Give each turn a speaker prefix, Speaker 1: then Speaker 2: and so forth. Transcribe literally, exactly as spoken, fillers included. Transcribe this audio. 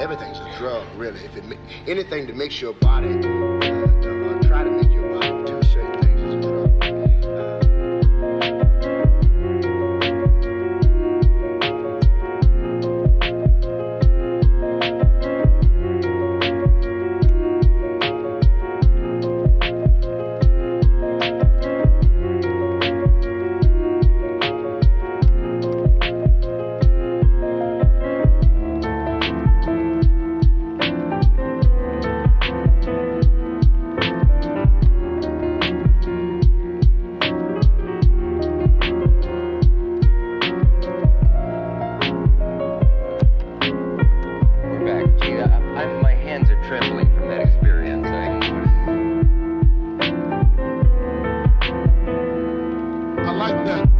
Speaker 1: everything's a drug, really. If it anything to mix your body, uh, to, uh, try to make your body do certain things is a drug.
Speaker 2: Trembling from that experience.
Speaker 1: I like that.